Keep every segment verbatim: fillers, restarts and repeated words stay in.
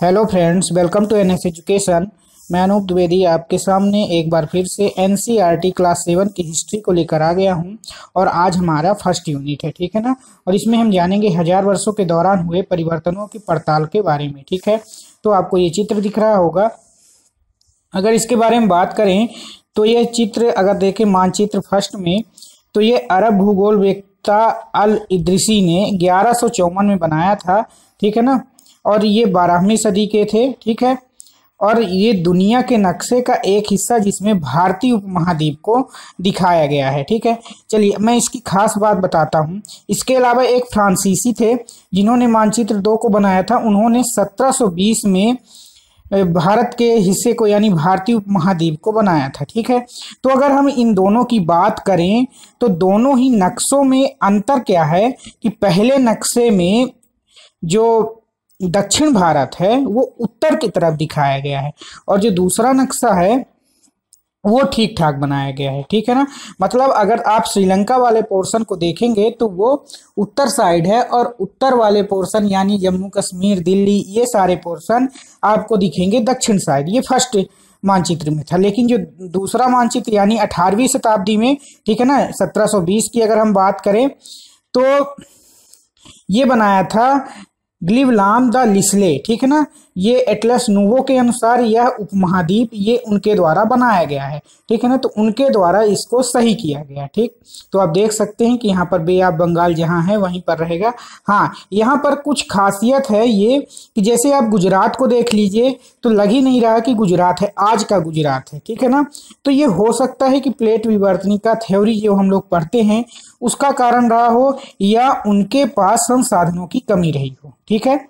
Hello friends, welcome to NS education. मैं अनूप द्विवेदी आपके सामने एक बार फिर से एनसीईआरटी क्लास सेवन की हिस्ट्री को लेकर आ गया हूं और आज हमारा फर्स्ट यूनिट है, ठीक है ना। और इसमें हम जानेंगे हजार वर्षों के दौरान हुए परिवर्तनों की पड़ताल के बारे में, ठीक है। तो आपको ये चित्र दिख रहा होगा। अगर इसके बारे में बात करें तो यह चित्र अगर देखें मानचित्र फर्स्ट में, तो ये अरब भूगोलवेत्ता अल इद्रिसी ने ग्यारह सौ चौवन में बनाया था, ठीक है ना। और ये बारहवीं सदी के थे, ठीक है। और ये दुनिया के नक्शे का एक हिस्सा जिसमें भारतीय उपमहाद्वीप को दिखाया गया है, ठीक है। चलिए मैं इसकी खास बात बताता हूँ। इसके अलावा एक फ्रांसीसी थे जिन्होंने मानचित्र दो को बनाया था। उन्होंने सत्रह सौ बीस में भारत के हिस्से को यानी भारतीय उपमहाद्वीप को बनाया था, ठीक है। तो अगर हम इन दोनों की बात करें तो दोनों ही नक्शों में अंतर क्या है कि पहले नक्शे में जो दक्षिण भारत है वो उत्तर की तरफ दिखाया गया है और जो दूसरा नक्शा है वो ठीक ठाक बनाया गया है, ठीक है ना। मतलब अगर आप श्रीलंका वाले पोर्शन को देखेंगे तो वो उत्तर साइड है और उत्तर वाले पोर्शन यानी जम्मू कश्मीर, दिल्ली, ये सारे पोर्शन आपको दिखेंगे दक्षिण साइड। ये फर्स्ट मानचित्र में था। लेकिन जो दूसरा मानचित्र यानी अठारहवीं शताब्दी में, ठीक है ना, सत्रह सौ बीस की अगर हम बात करें तो ये बनाया था ग्लिवलाम द लिस्ले, ठीक है ना। ये एटलस नूवो के अनुसार यह उपमहाद्वीप ये उनके द्वारा बनाया गया है, ठीक है ना। तो उनके द्वारा इसको सही किया गया, ठीक। तो आप देख सकते हैं कि यहाँ पर बे ऑफ बंगाल जहाँ है वहीं पर रहेगा। हाँ, यहाँ पर कुछ खासियत है ये कि जैसे आप गुजरात को देख लीजिए तो लग ही नहीं रहा कि गुजरात है, आज का गुजरात है, ठीक है ना। तो ये हो सकता है कि प्लेट विवर्तनिका थ्योरी जो हम लोग पढ़ते हैं उसका कारण रहा हो या उनके पास संसाधनों की कमी रही हो, ठीक है।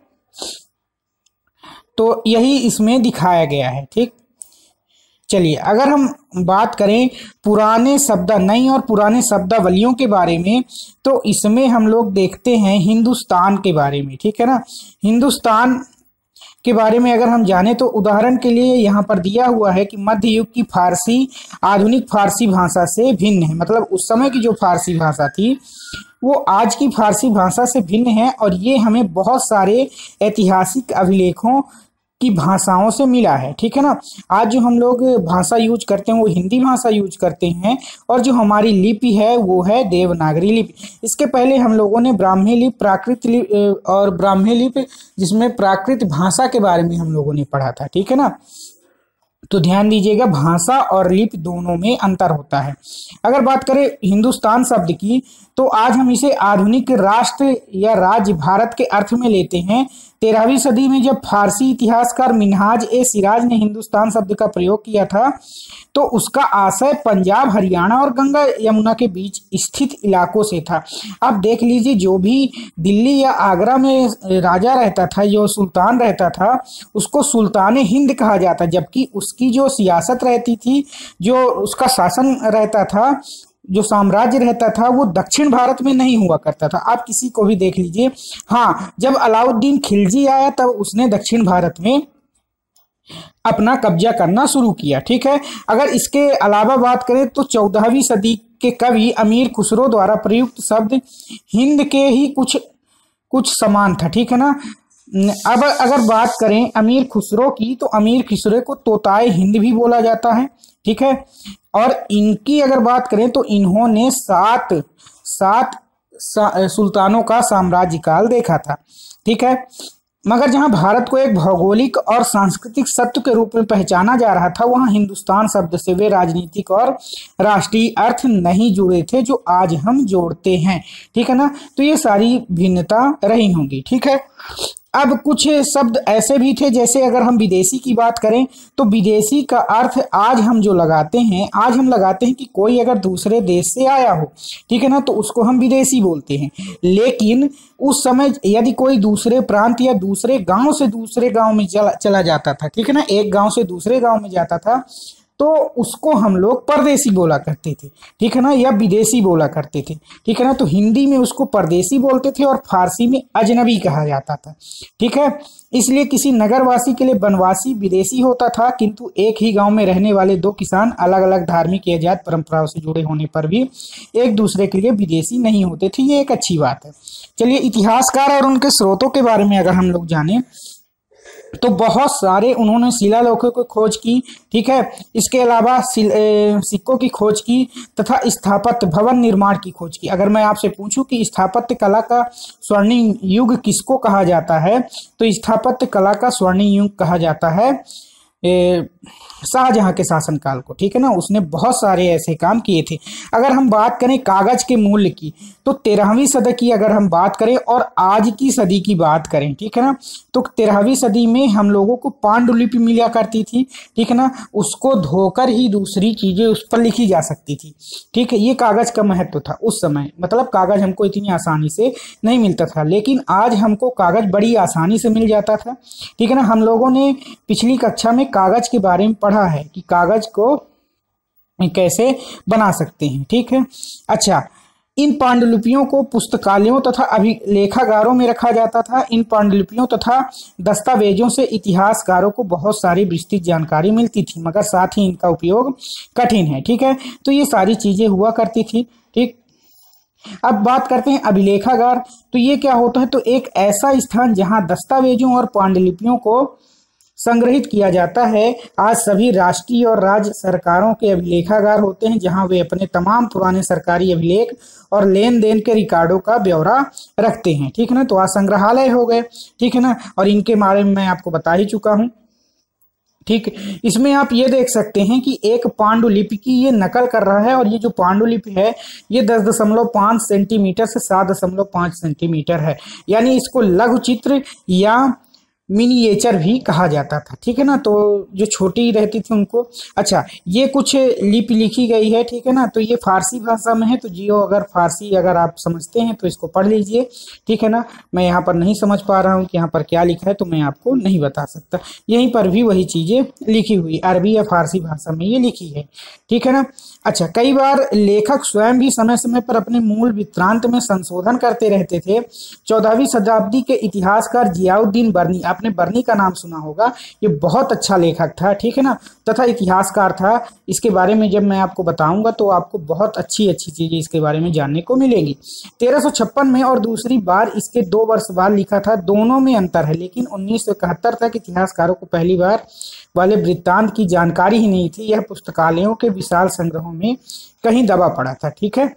तो यही इसमें दिखाया गया है, ठीक। चलिए अगर हम बात करें पुराने शब्द नई और पुराने शब्दावलियों के बारे में तो इसमें हम लोग देखते हैं हिंदुस्तान के बारे में, ठीक है ना। हिंदुस्तान के बारे में अगर हम जाने तो उदाहरण के लिए यहाँ पर दिया हुआ है कि मध्य युग की फारसी आधुनिक फारसी भाषा से भिन्न है। मतलब उस समय की जो फारसी भाषा थी वो आज की फारसी भाषा से भिन्न है और ये हमें बहुत सारे ऐतिहासिक अभिलेखों की भाषाओं से मिला है, ठीक है ना। आज जो हम लोग भाषा यूज करते हैं वो हिंदी भाषा यूज करते हैं और जो हमारी लिपि है वो है देवनागरी लिपि। इसके पहले हम लोगों ने ब्राह्मी लिपि, प्राकृत लिपि और ब्राह्मी लिपि जिसमें प्राकृत भाषा के बारे में हम लोगों ने पढ़ा था, ठीक है ना। तो ध्यान दीजिएगा भाषा और लिपि दोनों में अंतर होता है। अगर बात करें हिंदुस्तान शब्द की तो आज हम इसे आधुनिक राष्ट्र या राज्य भारत के अर्थ में लेते हैं। तेरहवीं सदी में जब फारसी इतिहासकार मिन्हाज ए सिराज ने हिंदुस्तान शब्द का प्रयोग किया था तो उसका आशय पंजाब, हरियाणा और गंगा यमुना के बीच स्थित इलाकों से था। आप देख लीजिए जो भी दिल्ली या आगरा में राजा रहता था, जो सुल्तान रहता था, उसको सुल्तान हिंद कहा जाता, जबकि उसकी जो सियासत रहती थी, जो उसका शासन रहता था, जो साम्राज्य रहता था वो दक्षिण भारत में नहीं हुआ करता था। आप किसी को भी देख लीजिए। हाँ, जब अलाउद्दीन खिलजी आया तब उसने दक्षिण भारत में अपना कब्जा करना शुरू किया, ठीक है। अगर इसके अलावा बात करें तो चौदहवीं सदी के कवि अमीर खुसरो द्वारा प्रयुक्त शब्द हिंद के ही कुछ कुछ समान था, ठीक है ना। अब अगर बात करें अमीर खुसरो की तो अमीर खुसरो को तोताए हिंद भी बोला जाता है, ठीक है। और इनकी अगर बात करें तो इन्होंने सात सात सुल्तानों का साम्राज्य काल देखा था, ठीक है। मगर जहां भारत को एक भौगोलिक और सांस्कृतिक सत्य के रूप में पहचाना जा रहा था वहां हिंदुस्तान शब्द से वे राजनीतिक और राष्ट्रीय अर्थ नहीं जुड़े थे जो आज हम जोड़ते हैं, ठीक है ना। तो ये सारी भिन्नता रही होंगी, ठीक है। अब कुछ शब्द ऐसे भी थे जैसे अगर हम विदेशी की बात करें तो विदेशी का अर्थ आज हम जो लगाते हैं, आज हम लगाते हैं कि कोई अगर दूसरे देश से आया हो, ठीक है ना, तो उसको हम विदेशी बोलते हैं। लेकिन उस समय यदि कोई दूसरे प्रांत या दूसरे गांव से दूसरे गांव में चला चला जाता था, ठीक है ना, एक गांव से दूसरे गांव में जाता था तो उसको हम लोग परदेसी बोला करते थे, ठीक है ना, या विदेशी बोला करते थे, ठीक है ना। तो हिंदी में उसको परदेसी बोलते थे और फारसी में अजनबी कहा जाता था, ठीक है। इसलिए किसी नगरवासी के लिए वनवासी विदेशी होता था, किंतु एक ही गांव में रहने वाले दो किसान अलग अलग धार्मिक या जात परंपराओं से जुड़े होने पर भी एक दूसरे के लिए विदेशी नहीं होते थे। ये एक अच्छी बात है। चलिए इतिहासकार और उनके स्रोतों के बारे में अगर हम लोग जानें तो बहुत सारे उन्होंने शिलालेखों की खोज की, ठीक है। इसके अलावा सिक्कों की खोज की तथा स्थापत्य भवन निर्माण की खोज की। अगर मैं आपसे पूछूं कि स्थापत्य कला का स्वर्णिम युग किसको कहा जाता है, तो स्थापत्य कला का स्वर्णिम युग कहा जाता है शाहजहां के शासनकाल को, ठीक है ना। उसने बहुत सारे ऐसे काम किए थे। अगर हम बात करें कागज के मूल्य की, तो तेरहवीं सदी की अगर हम बात करें और आज की सदी की बात करें, ठीक है ना, तो तेरहवीं सदी में हम लोगों को पांडुलिपि मिला करती थी, ठीक है ना। उसको धोकर ही दूसरी चीजें उस पर लिखी जा सकती थी, ठीक है। ये कागज का महत्व था उस समय, मतलब कागज हमको इतनी आसानी से नहीं मिलता था, लेकिन आज हमको कागज बड़ी आसानी से मिल जाता था, ठीक है ना। हम लोगों ने पिछली कक्षा में कागज के बारे में पढ़ा है कि कागज को कैसे बना सकते हैं, ठीक है। अच्छा, इन पांडुलिपियों को पुस्तकालयों तथा अभिलेखागारों में रखा जाता था। इन पांडुलिपियों तथा दस्तावेजों से इतिहासकारों को बहुत सारी विस्तृत जानकारी मिलती थी, मगर साथ ही इनका उपयोग कठिन है, ठीक है। तो ये सारी चीजें हुआ करती थी, ठीक। अब बात करते हैं अभिलेखागार। तो ये क्या होता है, तो एक ऐसा स्थान जहां दस्तावेजों और पांडुलिपियों को संग्रहित किया जाता है। आज सभी राष्ट्रीय और राज्य सरकारों के अभिलेखागार होते हैं, जहां वे अपने तमाम पुराने सरकारी अभिलेख और लेन देन के रिकॉर्डों का ब्यौरा रखते हैं, ठीक है ना। तो आज संग्रहालय हो गए, ठीक है ना, और इनके बारे में मैं आपको बता ही चुका हूं, ठीक। इसमें आप ये देख सकते हैं कि एक पांडुलिपि की ये नकल कर रहा है, और ये जो पांडुलिपि है ये दस दशमलव पाँच सेंटीमीटर से सात दशमलव पाँच सेंटीमीटर है, यानी इसको लघु चित्र या मिनिएचर भी कहा जाता था, ठीक है ना। तो जो छोटी रहती थी उनको, अच्छा, ये कुछ लिपि लिखी गई है, ठीक है ना। तो ये फारसी भाषा में है, तो जियो अगर फारसी अगर आप समझते हैं तो इसको पढ़ लीजिए, ठीक है ना। मैं यहाँ पर नहीं समझ पा रहा हूँ कि यहाँ पर क्या लिखा है, तो मैं आपको नहीं बता सकता। यहीं पर भी वही चीजें लिखी हुई अरबी या फारसी भाषा में ये लिखी है, ठीक है ना। अच्छा, कई बार लेखक स्वयं भी समय समय पर अपने मूल वृत्तांत में संशोधन करते रहते थे। चौदहवीं शताब्दी के इतिहासकार जियाउद्दीन बर्नी, आपने बर्नी का नाम सुना होगा, ये बहुत अच्छा लेखक था, ठीक है ना, तथा इतिहासकार था। इसके बारे में जब मैं आपको बताऊंगा तो आपको बहुत अच्छी अच्छी चीजें इसके बारे में जानने को मिलेंगी। तेरह सौ छप्पन में और दूसरी बार इसके दो वर्ष बाद लिखा था, दोनों में अंतर है, लेकिन उन्नीस सौ इकहत्तर तक इतिहासकारों को पहली बार वाले वृत्तांत की जानकारी ही नहीं थी। यह पुस्तकालयों के विशाल संग्रहों में कहीं दबा पड़ा था, ठीक है।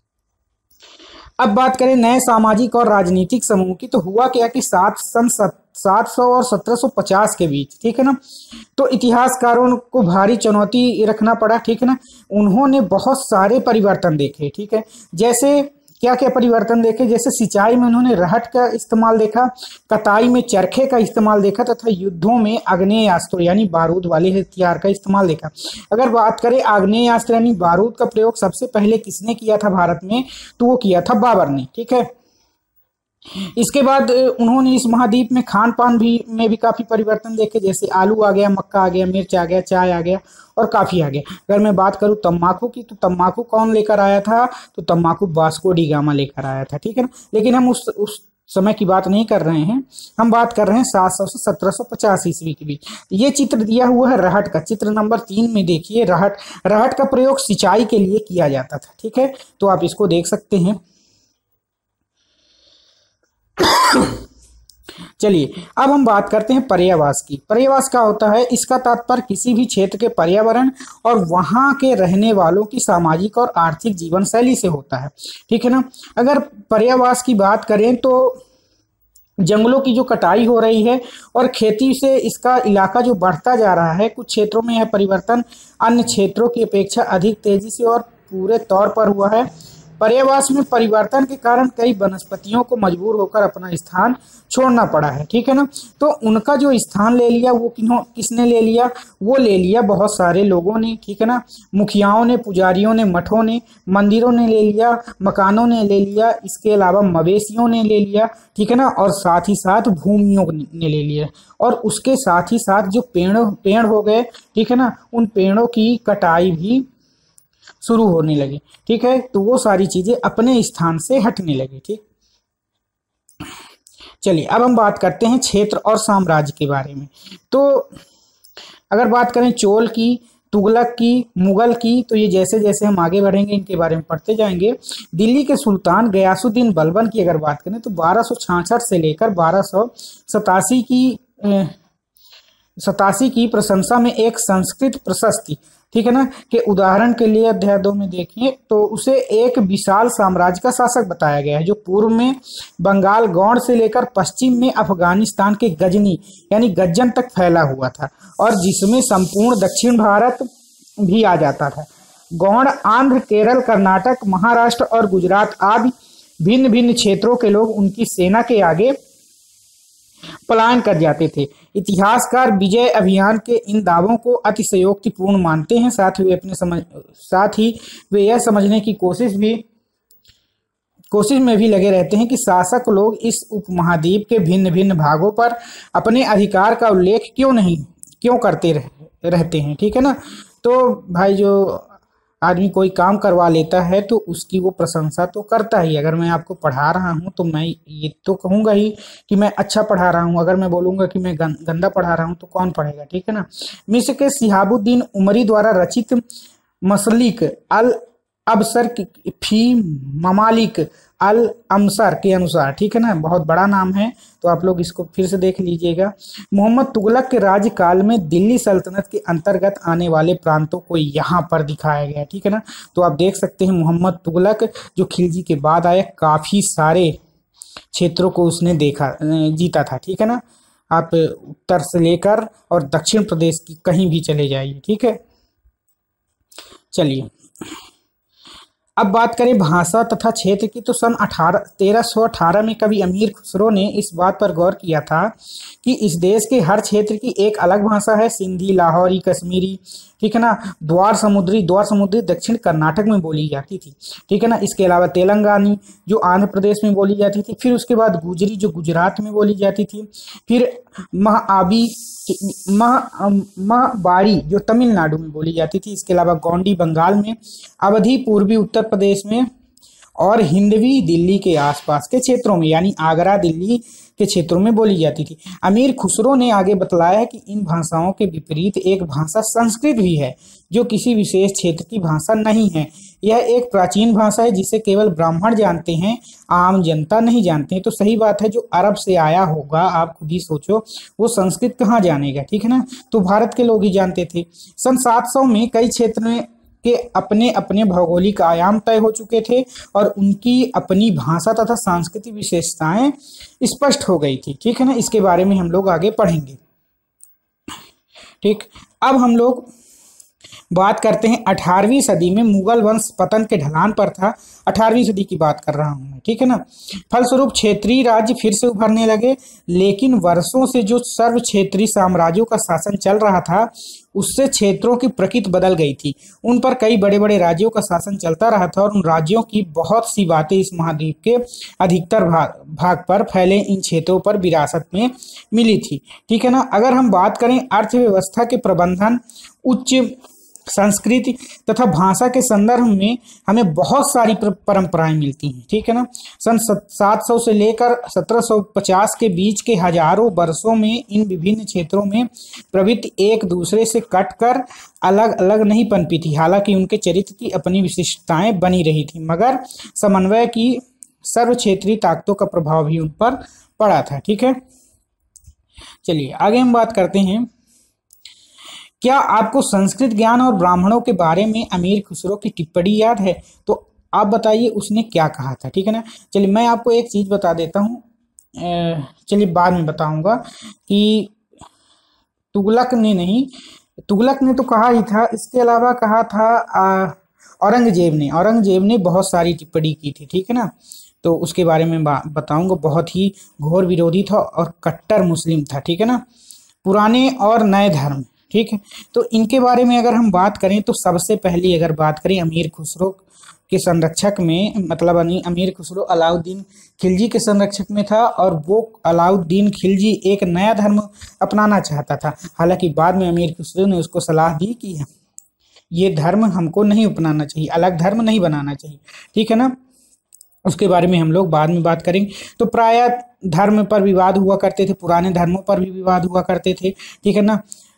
अब बात करें नए सामाजिक और राजनीतिक समूह की, तो हुआ क्या कि सात सन सात सौ और सत्रह सौ पचास के बीच, ठीक है ना, तो इतिहासकारों को भारी चुनौती रखना पड़ा, ठीक है ना। उन्होंने बहुत सारे परिवर्तन देखे, ठीक है। जैसे क्या क्या परिवर्तन देखे, जैसे सिंचाई में उन्होंने रहट का इस्तेमाल देखा, कताई में चरखे का इस्तेमाल देखा, तथा युद्धों में आग्नेयास्त्र यानी बारूद वाले हथियार का इस्तेमाल देखा। अगर बात करें आग्नेयास्त्र यानी बारूद का प्रयोग सबसे पहले किसने किया था भारत में, तो वो किया था बाबर ने, ठीक है। इसके बाद उन्होंने इस महाद्वीप में खान पान भी में भी काफी परिवर्तन देखे, जैसे आलू आ गया, मक्का आ गया, मिर्च आ गया, चाय आ गया और काफी आ गया। अगर मैं बात करूं तंबाकू की, तो तंबाकू कौन लेकर आया था, तो तंबाकू वास्को डी गामा लेकर आया था, ठीक है ना। लेकिन हम उस उस समय की बात नहीं कर रहे हैं, हम बात कर रहे हैं सात सौ से सत्रह सौ पचास ईस्वी के बीच। ये चित्र दिया हुआ है रहट का, चित्र नंबर तीन में देखिए, रहट रहट का प्रयोग सिंचाई के लिए किया जाता था, ठीक है। तो आप इसको देख सकते हैं। चलिए अब हम बात करते हैं पर्यावास की। पर्यावास क्या होता है, इसका तात्पर्य किसी भी क्षेत्र के पर्यावरण और वहां के रहने वालों की सामाजिक और आर्थिक जीवन शैली से होता है, ठीक है ना। अगर पर्यावास की बात करें तो जंगलों की जो कटाई हो रही है और खेती से इसका इलाका जो बढ़ता जा रहा है, कुछ क्षेत्रों में यह परिवर्तन अन्य क्षेत्रों की अपेक्षा अधिक तेजी से और पूरे तौर पर हुआ है। पर्यावास में परिवर्तन के कारण कई वनस्पतियों को मजबूर होकर अपना स्थान छोड़ना पड़ा है, ठीक है ना। तो उनका जो स्थान ले लिया वो किन्हों किसने ले लिया, वो ले लिया बहुत सारे लोगों ने, ठीक है ना। मुखियाओं ने, पुजारियों ने, मठों ने, मंदिरों ने ले लिया, मकानों ने ले लिया, इसके अलावा मवेशियों ने ले लिया, ठीक है ना, और साथ ही साथ भूमियों ने ले लिया, और उसके साथ ही साथ जो पेड़ पेड़ हो गए, ठीक है ना, उन पेड़ों की कटाई भी शुरू होने लगी, ठीक है। तो वो सारी चीजें अपने स्थान से हटने लगी, ठीक। चलिए अब हम बात करते हैं क्षेत्र और साम्राज्य के बारे में। तो अगर बात करें चोल की, तुगलक की, मुगल की, तो ये जैसे जैसे हम आगे बढ़ेंगे इनके बारे में पढ़ते जाएंगे। दिल्ली के सुल्तान गयासुद्दीन बलबन की अगर बात करें तो बारह सौ छियासठ से लेकर बारह सौ सतासी की सतासी की प्रशंसा में एक संस्कृत प्रशस्ति, ठीक है ना, के उदाहरण के लिए अध्याय दो में देखिए तो उसे एक विशाल साम्राज्य का शासक बताया गया है जो पूर्व में बंगाल गौड़ से लेकर पश्चिम में अफगानिस्तान के गजनी यानी गज्जन तक फैला हुआ था और जिसमें संपूर्ण दक्षिण भारत भी आ जाता था। गौड़ आंध्र, केरल, कर्नाटक, महाराष्ट्र और गुजरात आदि भिन्न भिन्न क्षेत्रों के लोग उनकी सेना के आगे पलायन कर जाते थे। इतिहासकार विजय अभियान के इन दावों को अतिशयोक्तिपूर्ण मानते हैं। साथ ही वे अपने समझ साथ ही वे यह समझने की कोशिश भी कोशिश में भी लगे रहते हैं कि शासक लोग इस उपमहाद्वीप के भिन्न भिन्न भागों पर अपने अधिकार का उल्लेख क्यों नहीं क्यों करते रह, रहते हैं। ठीक है ना। तो भाई जो आदमी कोई काम करवा लेता है तो उसकी वो प्रशंसा तो करता ही। अगर मैं आपको पढ़ा रहा हूँ तो मैं ये तो कहूँगा ही कि मैं अच्छा पढ़ा रहा हूँ। अगर मैं बोलूँगा कि मैं गंदा पढ़ा रहा हूँ तो कौन पढ़ेगा। ठीक है ना। मिस्र के शिहाबुद्दीन उमरी द्वारा रचित मसलिक अल अबसर फी ममालिक अल अमसर के अनुसार, ठीक है ना, बहुत बड़ा नाम है तो आप लोग इसको फिर से देख लीजिएगा। मोहम्मद तुगलक के राज्यकाल में दिल्ली सल्तनत के अंतर्गत आने वाले प्रांतों को यहाँ पर दिखाया गया। ठीक है ना। तो आप देख सकते हैं मोहम्मद तुगलक जो खिलजी के बाद आया, काफ़ी सारे क्षेत्रों को उसने देखा जीता था। ठीक है ना। आप उत्तर से लेकर और दक्षिण प्रदेश की कहीं भी चले जाइए। ठीक है। चलिए अब बात करें भाषा तथा क्षेत्र की तो सन अठारह तेरह सौ अठारह में कवि अमीर खुसरो ने इस बात पर गौर किया था कि इस देश के हर क्षेत्र की एक अलग भाषा है। सिंधी, लाहौरी, कश्मीरी, ठीक है ना, द्वार समुद्री द्वार समुद्री दक्षिण कर्नाटक में बोली जाती थी। ठीक है ना। इसके अलावा तेलंगानी जो आंध्र प्रदेश में बोली जाती थी, फिर उसके बाद गुजरी जो गुजरात में बोली जाती थी, फिर महाआबी मह महाबारी जो तमिलनाडु में बोली जाती थी। इसके अलावा गोंडी बंगाल में, अवधी पूर्वी उत्तर प्रदेश में और हिंदवी दिल्ली के आसपास के क्षेत्रों में यानी आगरा दिल्ली के क्षेत्रों में बोली जाती थी। अमीर खुसरो ने आगे बतलाया कि इन भाषाओं के विपरीत एक भाषा संस्कृत भी है जो किसी विशेष क्षेत्र की भाषा नहीं है। यह एक प्राचीन भाषा है जिसे केवल ब्राह्मण जानते हैं, आम जनता नहीं जानते हैं। तो सही बात है, जो अरब से आया होगा, आप खुद ही सोचो, वो संस्कृत कहाँ जानेगा। ठीक है ना। तो भारत के लोग ही जानते थे। सन सात सौ में कई क्षेत्र में के अपने अपने भौगोलिक आयाम तय हो चुके थे और उनकी अपनी भाषा तथा सांस्कृतिक विशेषताएं स्पष्ट हो गई थी। ठीक है ना। इसके बारे में हम लोग आगे पढ़ेंगे। ठीक। अब हम लोग बात करते हैं अठारहवीं सदी में मुगल वंश पतन के ढलान पर था। अठारहवीं सदी की बात कर रहा हूं मैं। ठीक है ना। फलस्वरूप क्षेत्रीय राज्य फिर से उभरने लगे, लेकिन वर्षों से जो सर्व क्षेत्रीय साम्राज्यों का शासन चल रहा था उससे क्षेत्रों की प्रकृति बदल गई थी। उन पर कई बड़े बड़े राज्यों का शासन चलता रहा था और उन राज्यों की बहुत सी बातें इस महाद्वीप के अधिकतर भाग भाग पर फैले इन क्षेत्रों पर विरासत में मिली थी। ठीक है ना। अगर हम बात करें अर्थव्यवस्था के प्रबंधन, उच्च संस्कृति तथा भाषा के संदर्भ में हमें बहुत सारी परंपराएं मिलती हैं। ठीक है ना। सन सात सौ से लेकर सत्रह सौ पचास के बीच के हजारों वर्षों में इन विभिन्न क्षेत्रों में प्रवृत्ति एक दूसरे से कटकर अलग अलग नहीं पनपी थी। हालांकि उनके चरित्र की अपनी विशिष्टताएं बनी रही थी, मगर समन्वय की सर्व क्षेत्रीय ताकतों का प्रभाव भी उन पर पड़ा था। ठीक है। चलिए आगे हम बात करते हैं। क्या आपको संस्कृत ज्ञान और ब्राह्मणों के बारे में अमीर खुसरो की टिप्पणी याद है? तो आप बताइए उसने क्या कहा था। ठीक है ना। चलिए मैं आपको एक चीज़ बता देता हूँ, चलिए बाद में बताऊंगा कि तुगलक ने नहीं, तुगलक ने तो कहा ही था, इसके अलावा कहा था औरंगजेब ने औरंगजेब ने बहुत सारी टिप्पणी की थी। ठीक है ना। तो उसके बारे में बताऊंगा। बहुत ही घोर विरोधी था और कट्टर मुस्लिम था। ठीक है ना। पुराने और नए धर्म, ठीक है। तो इनके बारे में अगर हम बात करें तो सबसे पहली अगर बात करें अमीर खुसरो के संरक्षक में, मतलब अमीर खुसरो अलाउद्दीन खिलजी के संरक्षक में था और वो अलाउद्दीन खिलजी एक नया धर्म अपनाना चाहता था। हालांकि बाद में अमीर खुसरो ने उसको सलाह दी कि ये धर्म हमको नहीं अपनाना चाहिए, अलग धर्म नहीं बनाना चाहिए। ठीक है ना। उसके बारे में हम लोग बाद में बात करेंगे। तो प्रायः धर्म पर विवाद हुआ करते थे, पुराने धर्मों पर भी विवाद हुआ करते थे। ठीक है ना।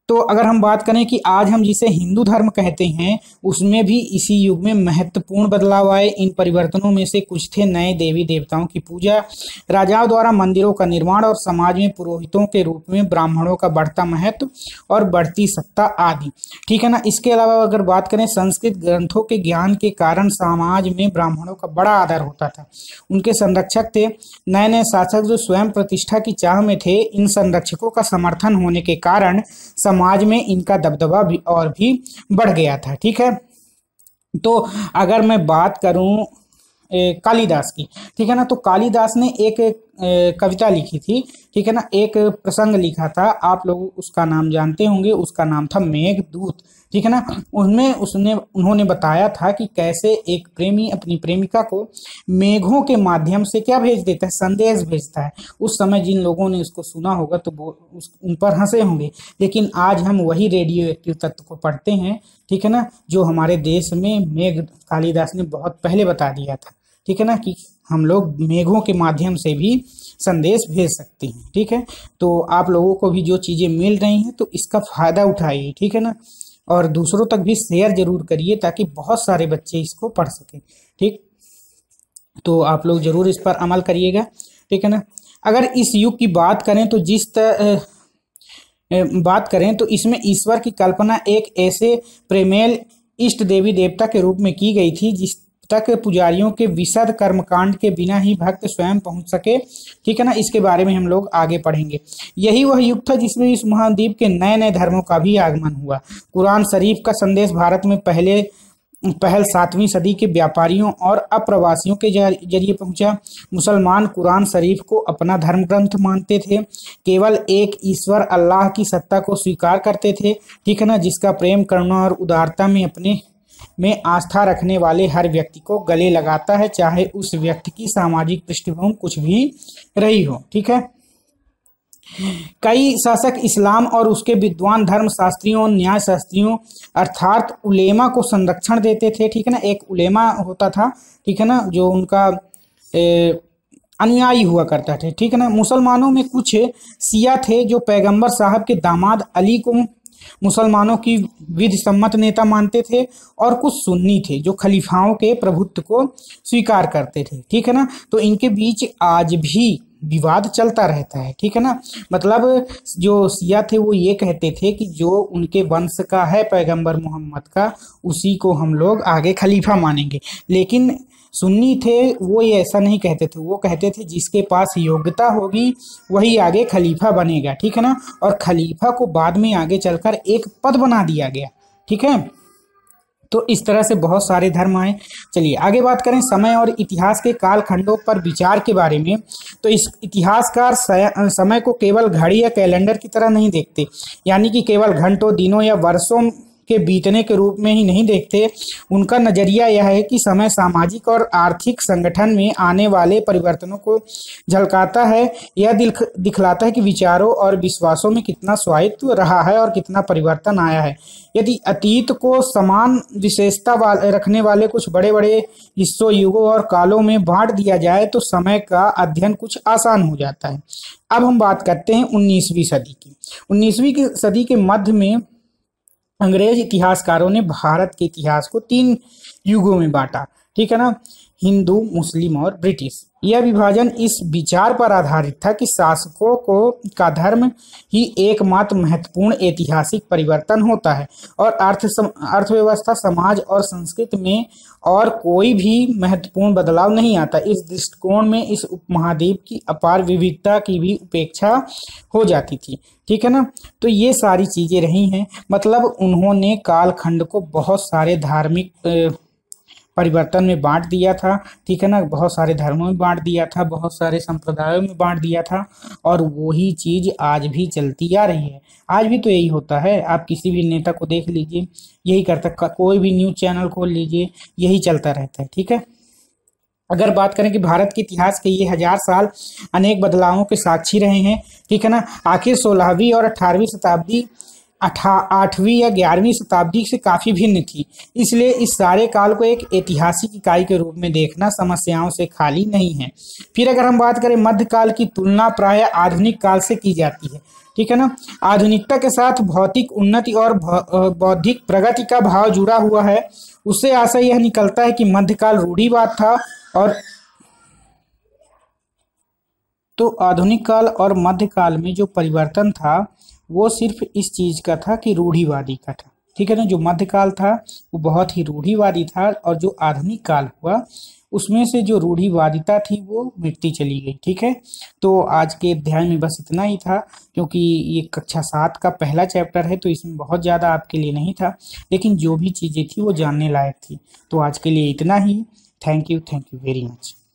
तो अगर हम बात करें कि आज हम जिसे हिंदू धर्म कहते हैं, उसमें भी इसी युग में महत्वपूर्ण बदलाव आए। इन परिवर्तनों में से कुछ थे नए देवी देवताओं की पूजा, राजाओं द्वारा मंदिरों का निर्माण और समाज में पुरोहितों के रूप में ब्राह्मणों का बढ़ता महत्व और बढ़ती सत्ता आदि। ठीक है ना। इसके अलावा अगर बात करें, संस्कृत ग्रंथों के ज्ञान के कारण समाज में ब्राह्मणों का बड़ा आदर होता था। उनके संरक्षक थे नए नए शासक जो स्वयं प्रतिष्ठा की चाह में थे। इन संरक्षकों का समर्थन होने के कारण समाज में इनका दबदबा भी और भी बढ़ गया था। ठीक है। तो अगर मैं बात करूं कालिदास की, ठीक है ना, तो कालिदास ने एक ए, कविता लिखी थी। ठीक है ना, एक प्रसंग लिखा था, आप लोग उसका नाम जानते होंगे, उसका नाम था मेघदूत। ठीक है ना। उनमें उसने उन्होंने बताया था कि कैसे एक प्रेमी अपनी प्रेमिका को मेघों के माध्यम से क्या भेज देता है, संदेश भेजता है। उस समय जिन लोगों ने इसको सुना होगा तो वो उस उन पर हंसे होंगे, लेकिन आज हम वही रेडियो एक्टिव तत्व को पढ़ते हैं। ठीक है ना, जो हमारे देश में मेघ कालिदास ने बहुत पहले बता दिया था। ठीक है ना, कि हम लोग मेघों के माध्यम से भी संदेश भेज सकते हैं। ठीक है, तो आप लोगों को भी जो चीज़ें मिल रही हैं तो इसका फ़ायदा उठाइए। ठीक है ना, और दूसरों तक भी शेयर जरूर करिए ताकि बहुत सारे बच्चे इसको पढ़ सकें। ठीक, तो आप लोग जरूर इस पर अमल करिएगा। ठीक है ना। अगर इस युग की बात करें तो जिस तरह बात करें तो इसमें ईश्वर की कल्पना एक ऐसे प्रेमेल इष्ट देवी देवता के रूप में की गई थी जिस तक पुजारियों के विशद कर्मकांड के बिना ही भक्त स्वयं पहुंच सके। ठीक है ना, इसके बारे में हम लोग आगे पढ़ेंगे। यही वह युग था जिसमें इस महाद्वीप के नए नए धर्मों का भी आगमन हुआ। कुरान शरीफ का संदेश भारत में पहले पहल सातवीं सदी के व्यापारियों और अप्रवासियों के जरिए पहुंचा। मुसलमान कुरान शरीफ को अपना धर्म ग्रंथ मानते थे, केवल एक ईश्वर अल्लाह की सत्ता को स्वीकार करते थे। ठीक है ना, जिसका प्रेम, करुणा और उदारता में अपने में आस्था रखने वाले हर व्यक्ति को गले लगाता है, चाहे उस व्यक्ति की सामाजिक पृष्ठभूमि कुछ भी रही हो। ठीक है। कई शासक इस्लाम और उसके विद्वान धर्म शास्त्रियों और न्याय शास्त्रियों अर्थात उलेमा को संरक्षण देते थे। ठीक है ना, एक उलेमा होता था, ठीक है ना, जो उनका ए, अनुयायी हुआ करता थे। ठीक है ना। मुसलमानों में कुछ शिया थे जो पैगंबर साहब के दामाद अली को मुसलमानों की विधि सम्मत नेता मानते थे, और कुछ सुन्नी थे जो खलीफाओं के प्रभुत्व को स्वीकार करते थे। ठीक है ना, तो इनके बीच आज भी विवाद चलता रहता है। ठीक है ना, मतलब जो शिया थे वो ये कहते थे कि जो उनके वंश का है पैगंबर मोहम्मद का, उसी को हम लोग आगे खलीफा मानेंगे। लेकिन सुन्नी थे वो ये ऐसा नहीं कहते थे, वो कहते थे जिसके पास योग्यता होगी वही आगे खलीफा बनेगा। ठीक है ना, और खलीफा को बाद में आगे चलकर एक पद बना दिया गया। ठीक है, तो इस तरह से बहुत सारे धर्म आए। चलिए आगे बात करें समय और इतिहास के कालखंडों पर विचार के बारे में। तो इस इतिहासकार समय को केवल घड़ी या कैलेंडर की तरह नहीं देखते, यानी कि केवल घंटों, दिनों या वर्षों के बीतने के रूप में ही नहीं देखते। उनका नजरिया यह है कि समय सामाजिक और आर्थिक संगठन में आने वाले परिवर्तनों को झलकाता है। यह दिख दिखलाता है कि विचारों और विश्वासों में कितना स्वायत्त रहा है और कितना परिवर्तन आया है। यदि अतीत को समान विशेषता वाले रखने वाले कुछ बड़े बड़े हिस्सों, युगों और कालों में बांट दिया जाए तो समय का अध्ययन कुछ आसान हो जाता है। अब हम बात करते हैं उन्नीसवीं सदी की। उन्नीसवीं की सदी के मध्य में अंग्रेज इतिहासकारों ने भारत के इतिहास को तीन युगों में बांटा। ठीक है ना, हिंदू, मुस्लिम और ब्रिटिश। यह विभाजन इस विचार पर आधारित था कि शासकों को का धर्म ही एकमात्र महत्वपूर्ण ऐतिहासिक परिवर्तन होता है और अर्थ अर्थव्यवस्था, समाज और संस्कृति में और कोई भी महत्वपूर्ण बदलाव नहीं आता। इस दृष्टिकोण में इस उपमहाद्वीप की अपार विविधता की भी उपेक्षा हो जाती थी। ठीक है ना, तो ये सारी चीजें रही हैं। मतलब उन्होंने कालखंड को बहुत सारे धार्मिक परिवर्तन में बांट दिया था। ठीक है ना, बहुत सारे धर्मों में बांट दिया था, बहुत सारे संप्रदायों में बांट दिया था, और वही चीज आज भी चलती आ रही है। आज भी तो यही होता है। आप किसी भी नेता को देख लीजिए, यही करता, कोई भी न्यूज चैनल खोल लीजिए, यही चलता रहता है। ठीक है, अगर बात करें कि भारत के इतिहास के ये हजार साल अनेक बदलावों के साक्षी रहे हैं। ठीक है ना, आखिर सोलहवीं और अठारहवीं शताब्दी अठा आठवीं या ग्यारहवीं शताब्दी से काफ़ी भिन्न थी। इसलिए इस सारे काल को एक ऐतिहासिक इकाई के रूप में देखना समस्याओं से खाली नहीं है। फिर अगर हम बात करें मध्यकाल की तुलना प्रायः आधुनिक काल से की जाती है। ठीक है ना। आधुनिकता के साथ भौतिक उन्नति और बौद्धिक प्रगति का भाव जुड़ा हुआ है। उससे आशय यह निकलता है कि मध्यकाल रूढ़िवाद था और तो आधुनिक काल और मध्यकाल में जो परिवर्तन था वो सिर्फ इस चीज का था कि रूढ़िवादी का था, ठीक है ना। जो मध्यकाल था वो बहुत ही रूढ़िवादी था और जो आधुनिक काल हुआ उसमें से जो रूढ़िवादिता थी वो मिटती चली गई, ठीक है। तो आज के अध्याय में बस इतना ही था, क्योंकि ये कक्षा सात का पहला चैप्टर है तो इसमें बहुत ज़्यादा आपके लिए नहीं था, लेकिन जो भी चीज़ें थी वो जानने लायक थी। तो आज के लिए इतना ही। Thank you, thank you very much.